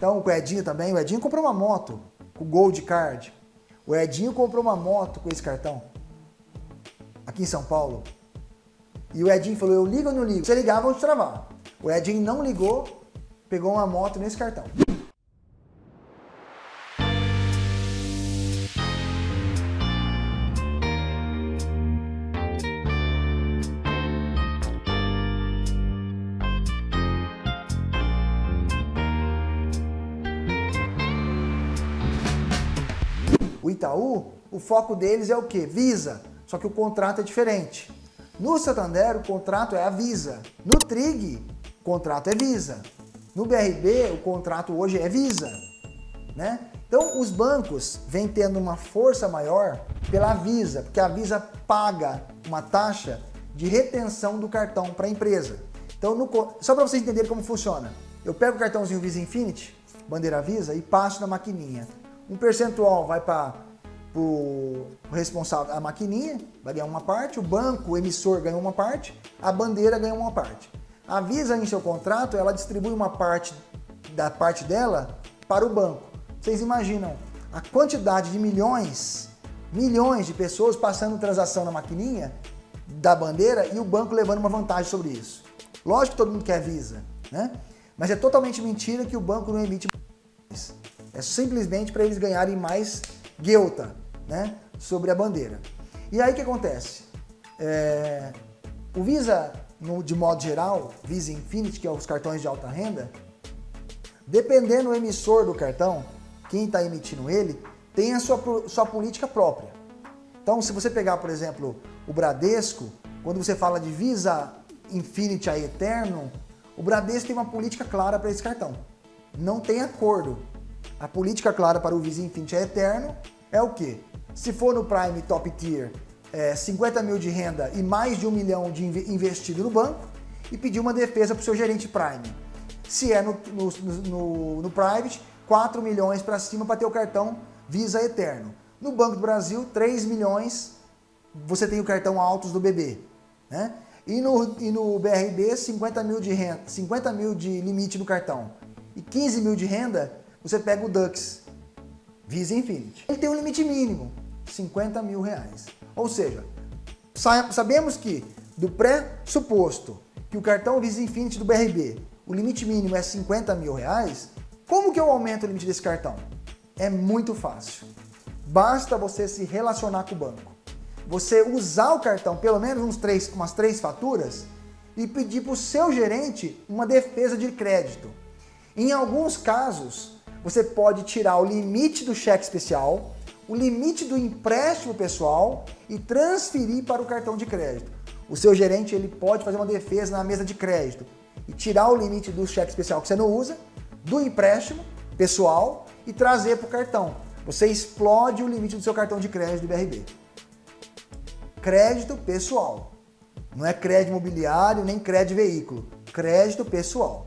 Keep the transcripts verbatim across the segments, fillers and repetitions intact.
Então, o Edinho também, o Edinho comprou uma moto com o Gold Card. O Edinho comprou uma moto com esse cartão, aqui em São Paulo. E o Edinho falou, eu ligo ou não ligo? Se ligar, vão te travar. O Edinho não ligou, pegou uma moto nesse cartão. O Itaú, o foco deles é o quê? Visa, só que o contrato é diferente. No Santander, o contrato é a Visa. No Trig, o contrato é Visa. No B R B, o contrato hoje é Visa, né? Então, os bancos vêm tendo uma força maior pela Visa, porque a Visa paga uma taxa de retenção do cartão para a empresa. Então, no, só para vocês entenderem como funciona, eu pego o cartãozinho Visa Infinity, bandeira Visa, e passo na maquininha. Um percentual vai para o responsável, a maquininha, vai ganhar uma parte, o banco, o emissor ganha uma parte, a bandeira ganha uma parte. A Visa, em seu contrato, ela distribui uma parte da parte dela para o banco. Vocês imaginam a quantidade de milhões, milhões de pessoas passando transação na maquininha da bandeira e o banco levando uma vantagem sobre isso. Lógico que todo mundo quer Visa, né? Mas é totalmente mentira que o banco não emite. É simplesmente para eles ganharem mais guelta, né, sobre a bandeira. E aí o que acontece? É, o Visa, no, de modo geral, Visa Infinity, que é os cartões de alta renda, dependendo do emissor do cartão, quem está emitindo ele, tem a sua, sua política própria. Então, se você pegar, por exemplo, o Bradesco, quando você fala de Visa Infinity a Eterno, o Bradesco tem uma política clara para esse cartão. Não tem acordo. A política clara para o Visa Infinity a Eterno é o quê? Se for no Prime Top Tier, é, cinquenta mil de renda e mais de um milhão de investido no banco e pedir uma defesa para o seu gerente Prime. Se é no, no, no, no Private, quatro milhões para cima para ter o cartão Visa Eterno. No Banco do Brasil, três milhões, você tem o cartão Altos do B B. Né? E, no, e no B R B, cinquenta mil de renda, cinquenta mil de limite no cartão e quinze mil de renda, você pega o Dux, Visa Infinity. Ele tem um limite mínimo, cinquenta mil reais. Ou seja, sabemos que do pressuposto que o cartão Visa Infinity do B R B, o limite mínimo é cinquenta mil reais, como que eu aumento o limite desse cartão? É muito fácil. Basta você se relacionar com o banco. Você usar o cartão, pelo menos uns três, umas três faturas, e pedir para o seu gerente uma defesa de crédito. Em alguns casos, você pode tirar o limite do cheque especial, o limite do empréstimo pessoal e transferir para o cartão de crédito. O seu gerente ele pode fazer uma defesa na mesa de crédito e tirar o limite do cheque especial que você não usa, do empréstimo pessoal e trazer para o cartão. Você explode o limite do seu cartão de crédito do B R B. Crédito pessoal. Não é crédito imobiliário nem crédito veículo. Crédito pessoal.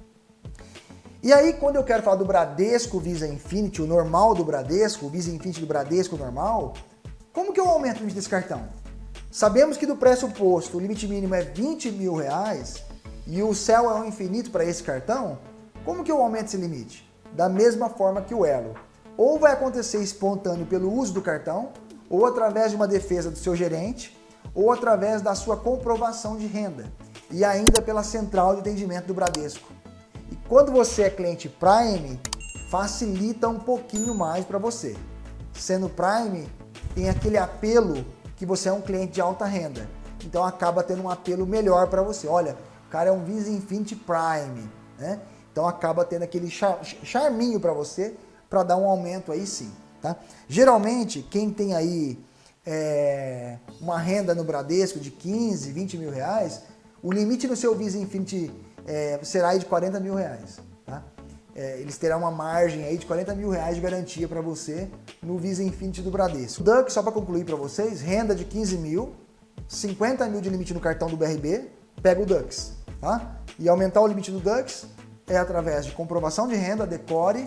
E aí, quando eu quero falar do Bradesco Visa Infinity, o normal do Bradesco, o Visa Infinity do Bradesco normal, como que eu aumento o limite desse cartão? Sabemos que do pressuposto o limite mínimo é vinte mil reais e o céu é um infinito para esse cartão, como que eu aumento esse limite? Da mesma forma que o Elo. Ou vai acontecer espontâneo pelo uso do cartão, ou através de uma defesa do seu gerente, ou através da sua comprovação de renda, e ainda pela central de atendimento do Bradesco. E quando você é cliente Prime, facilita um pouquinho mais para você. Sendo Prime, tem aquele apelo que você é um cliente de alta renda. Então acaba tendo um apelo melhor para você. Olha, o cara é um Visa Infinity Prime, né? Então acaba tendo aquele char charminho para você, para dar um aumento aí sim. Tá? Geralmente, quem tem aí é, uma renda no Bradesco de quinze, vinte mil reais, o limite no seu Visa Infinity É, será aí de quarenta mil reais, tá? É, eles terão uma margem aí de quarenta mil reais de garantia para você no Visa Infinity do Bradesco. O Dux, só para concluir para vocês, renda de quinze mil, cinquenta mil de limite no cartão do B R B, pega o Dux, tá? E aumentar o limite do Dux é através de comprovação de renda, decore,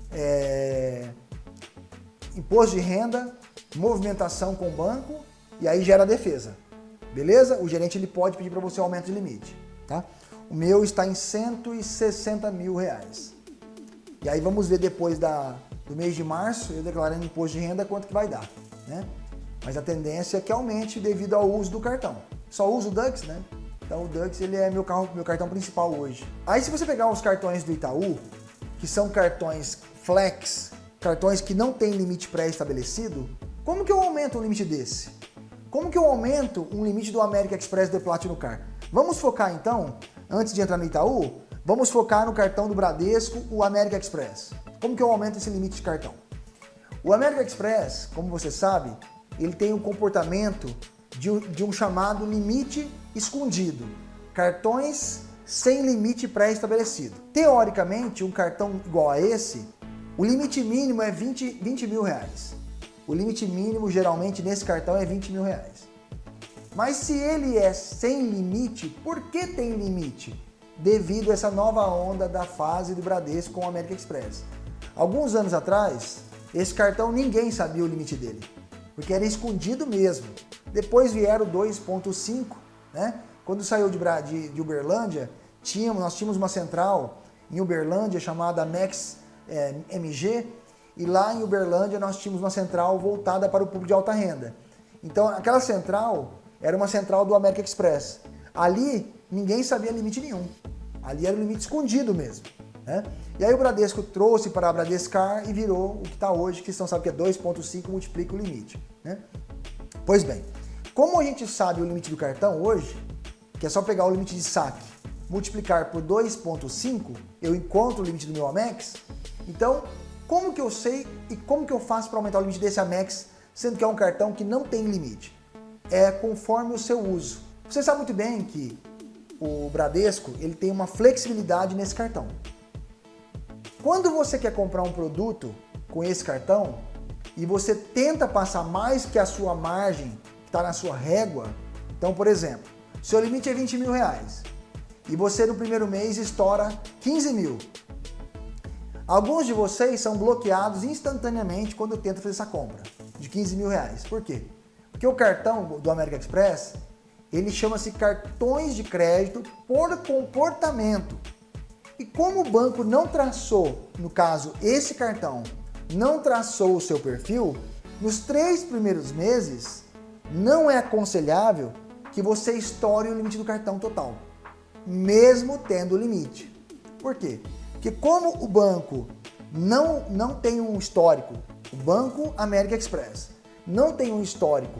é, imposto de renda, movimentação com o banco e aí gera a defesa, beleza? O gerente ele pode pedir para você um aumento de limite, tá? O meu está em cento e sessenta mil reais. E aí vamos ver depois da, do mês de março, eu declarando imposto de renda, quanto que vai dar, né? Mas a tendência é que aumente devido ao uso do cartão. Só uso o Dux, né? Então o Dux ele é meu, carro, meu cartão principal hoje. Aí se você pegar os cartões do Itaú, que são cartões flex, cartões que não tem limite pré-estabelecido, como que eu aumento um limite desse? Como que eu aumento um limite do American Express The Platinum Card? Vamos focar então, antes de entrar no Itaú, vamos focar no cartão do Bradesco, o American Express. Como que eu aumento esse limite de cartão? O American Express, como você sabe, ele tem um comportamento de, de um chamado limite escondido. Cartões sem limite pré-estabelecido. Teoricamente, um cartão igual a esse, o limite mínimo é vinte, vinte mil reais. O limite mínimo, geralmente, nesse cartão é vinte mil reais. Mas se ele é sem limite, por que tem limite? Devido a essa nova onda da fase do Bradesco com o American Express. Alguns anos atrás, esse cartão ninguém sabia o limite dele, porque era escondido mesmo. Depois vieram o dois ponto cinco, né? Quando saiu de, de, de Uberlândia, tínhamos, nós tínhamos uma central em Uberlândia chamada Max é, M G, e lá em Uberlândia nós tínhamos uma central voltada para o público de alta renda. Então aquela central era uma central do American Express. Ali ninguém sabia limite nenhum. Ali era o limite escondido mesmo, né? E aí o Bradesco trouxe para a Bradescar e virou o que está hoje, que vocês não sabem que é dois ponto cinco, multiplica o limite, né? Pois bem, como a gente sabe o limite do cartão hoje, que é só pegar o limite de saque, multiplicar por dois ponto cinco, eu encontro o limite do meu Amex. Então, como que eu sei e como que eu faço para aumentar o limite desse Amex, sendo que é um cartão que não tem limite? É conforme o seu uso. Você sabe muito bem que o Bradesco ele tem uma flexibilidade nesse cartão. Quando você quer comprar um produto com esse cartão e você tenta passar mais que a sua margem que está na sua régua, então, por exemplo, seu limite é vinte mil reais e você no primeiro mês estoura quinze mil. Alguns de vocês são bloqueados instantaneamente quando tentam fazer essa compra de quinze mil reais. Por quê? Porque o cartão do American Express, ele chama-se cartões de crédito por comportamento. E como o banco não traçou, no caso esse cartão, não traçou o seu perfil, nos três primeiros meses não é aconselhável que você estoure o limite do cartão total, mesmo tendo o limite. Por quê? Porque como o banco não, não tem um histórico, o Banco American Express não tem um histórico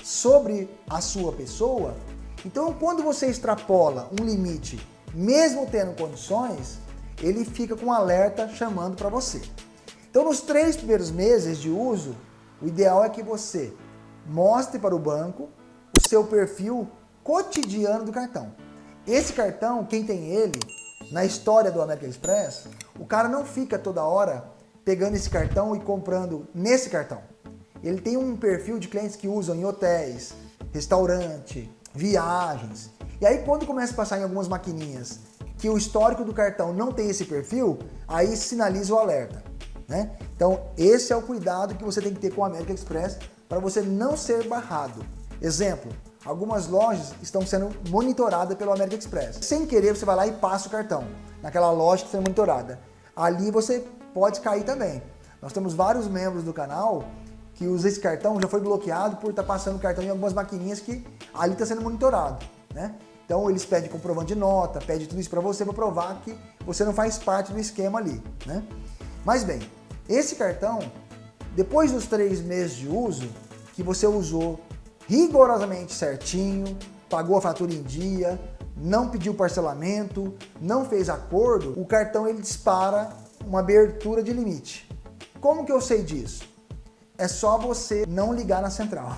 sobre a sua pessoa, então quando você extrapola um limite, mesmo tendo condições, ele fica com um alerta chamando para você. Então nos três primeiros meses de uso, o ideal é que você mostre para o banco o seu perfil cotidiano do cartão. Esse cartão, quem tem ele, na história do American Express, o cara não fica toda hora pegando esse cartão e comprando nesse cartão. Ele tem um perfil de clientes que usam em hotéis, restaurante, viagens. E aí quando começa a passar em algumas maquininhas que o histórico do cartão não tem esse perfil, aí sinaliza o alerta, né? Então esse é o cuidado que você tem que ter com o American Express para você não ser barrado. Exemplo, algumas lojas estão sendo monitoradas pelo American Express. Sem querer, você vai lá e passa o cartão naquela loja que está sendo monitorada. Ali você pode cair também. Nós temos vários membros do canal que usam esse cartão, já foi bloqueado por estar passando o cartão em algumas maquininhas que ali está sendo monitorado, né? Então eles pedem comprovante de nota, pedem tudo isso para você para provar que você não faz parte do esquema ali, né? Mas bem, esse cartão, depois dos três meses de uso, que você usou rigorosamente certinho, pagou a fatura em dia, não pediu parcelamento, não fez acordo, o cartão ele dispara uma abertura de limite. Como que eu sei disso? É só você não ligar na central.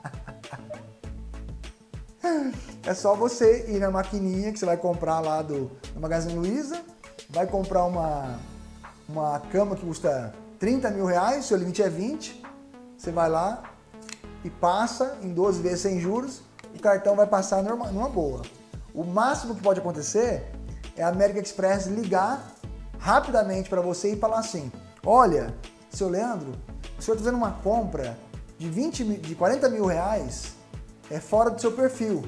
É só você ir na maquininha que você vai comprar lá do, do Magazine Luiza, vai comprar uma, uma cama que custa trinta mil reais, seu limite é vinte, você vai lá e passa em doze vezes sem juros, o cartão vai passar numa, numa boa. O máximo que pode acontecer é a American Express ligar rapidamente para você e falar assim: olha, seu Leandro, o senhor está fazendo uma compra de, vinte, de quarenta mil reais é fora do seu perfil.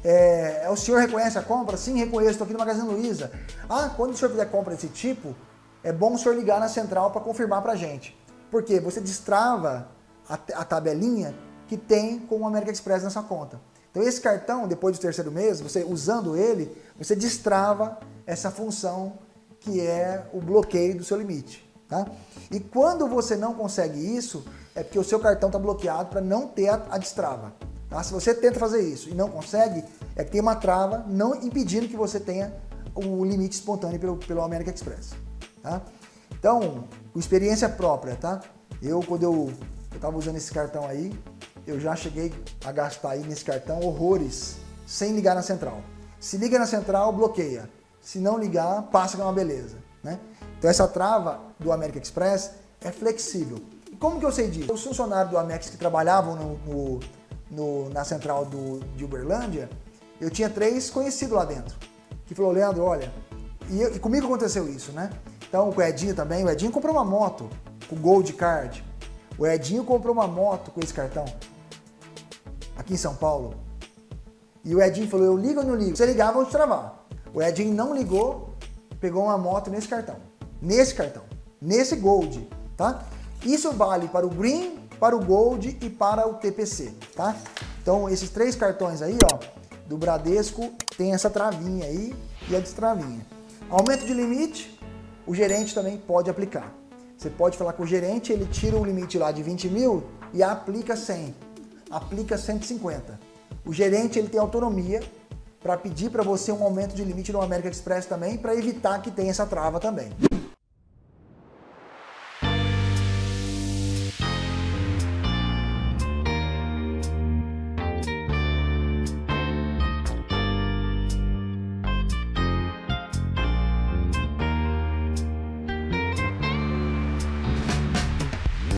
É, o senhor reconhece a compra? Sim, reconheço, estou aqui no Magazine Luiza. Ah, quando o senhor fizer compra desse tipo, é bom o senhor ligar na central para confirmar para a gente. Porque você destrava a, a tabelinha que tem com o American Express na sua conta. Então esse cartão, depois do terceiro mês, você usando ele, você destrava essa função que é o bloqueio do seu limite. Tá? E quando você não consegue isso, é porque o seu cartão está bloqueado para não ter a, a destrava. Tá? Se você tenta fazer isso e não consegue, é que tem uma trava não impedindo que você tenha o limite espontâneo pelo, pelo American Express. Tá? Então, experiência própria, tá? Eu, quando eu estava usando esse cartão aí, eu já cheguei a gastar aí nesse cartão horrores sem ligar na central. Se liga na central, bloqueia. Se não ligar, passa que é uma beleza, né? Então essa trava do American Express é flexível. E como que eu sei disso? Os funcionários do Amex que trabalhavam no, no, no, na central do, de Uberlândia, eu tinha três conhecidos lá dentro, que falou, Leandro, olha, e, eu, e comigo aconteceu isso, né? Então o Edinho também, o Edinho comprou uma moto com Gold Card, o Edinho comprou uma moto com esse cartão, aqui em São Paulo, e o Edinho falou, eu ligo ou não ligo? Você ligar, vão te travar. O Edinho não ligou, pegou uma moto nesse cartão. Nesse cartão, nesse Gold, tá? Isso vale para o Green, para o Gold e para o T P C, tá? Então, esses três cartões aí, ó, do Bradesco, tem essa travinha aí e a destravinha. Aumento de limite, o gerente também pode aplicar. Você pode falar com o gerente, ele tira o limite lá de vinte mil e aplica cem, aplica cento e cinquenta. O gerente, ele tem autonomia para pedir para você um aumento de limite no American Express também, para evitar que tenha essa trava também.